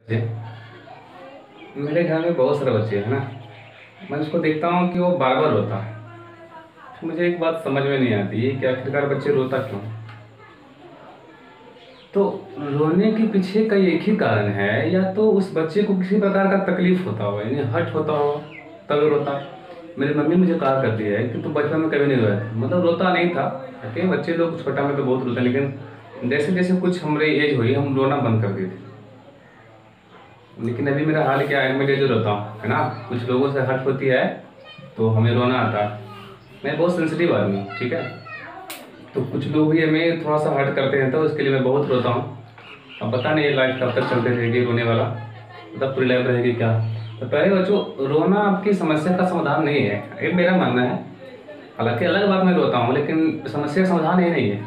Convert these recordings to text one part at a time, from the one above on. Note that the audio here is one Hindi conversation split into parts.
मेरे घर में बहुत सारे बच्चे हैं ना। मैं उसको देखता हूँ कि वो बार बार रोता है। तो मुझे एक बात समझ में नहीं आती है कि आखिरकार बच्चे रोता क्यों। तो रोने के पीछे का एक ही कारण है, या तो उस बच्चे को किसी प्रकार का तकलीफ होता हो, यानी हर्ट होता हो, तब रोता है। मेरी मम्मी मुझे कहा करती है कि तू बचपन में कभी नहीं रोया था, मतलब रोता नहीं था। ओके, बच्चे लोग छोटा में तो बहुत रोते हैं, लेकिन जैसे जैसे कुछ हमारी एज हुई हम रोना बंद कर दिए थे। लेकिन अभी मेरा हाल क्या है, मैं डेली रोता हूँ, है ना। कुछ लोगों से हर्ट होती है तो हमें रोना आता है। मैं बहुत सेंसिटिव आदमी हूँ, ठीक है। तो कुछ लोग भी हमें थोड़ा सा हर्ट करते हैं तो उसके लिए मैं बहुत रोता हूँ। अब पता नहीं ये लाइफ कब तक चलते रहेगी रोने वाला, मतलब पूरी लाइफ रहेगी क्या। तो पहले बच्चों, रोना आपकी समस्या का समाधान नहीं है, ये मेरा मानना है। हालांकि अलग बात मैं रोता हूँ, लेकिन समस्या का समाधान ये नहीं है।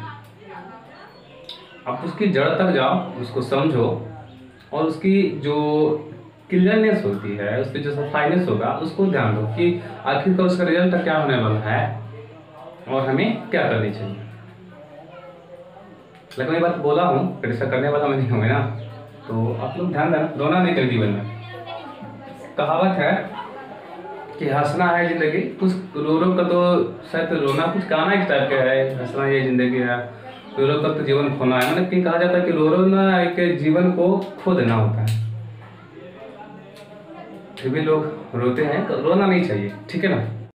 आप उसकी जड़ तक जाओ, उसको समझो, और उसकी जो क्लियरनेस होती है, उसकी जो सफाईनेस होगा, उसको ध्यान दो कि आखिरकार उसका रिजल्ट क्या होने वाला है और हमें क्या करनी चाहिए। लेकिन मैं बात बोला हूँ, फिर ऐसा करने वाला मैं नहीं हूँ, है ना। तो आप लोग ध्यान देना, रोना नहीं चाहिए जीवन में। कहावत है कि हंसना है जिंदगी, कुछ रो रो का तो शायद रोना कुछ गाना इस टाइप का है, हंसना ये जिंदगी है, रो रो कर तो जीवन खोना है। मतलब कि कहा जाता है कि रो रो ना एक जीवन को खो देना होता है। फिर भी लोग रोते हैं, तो रोना नहीं चाहिए, ठीक है ना।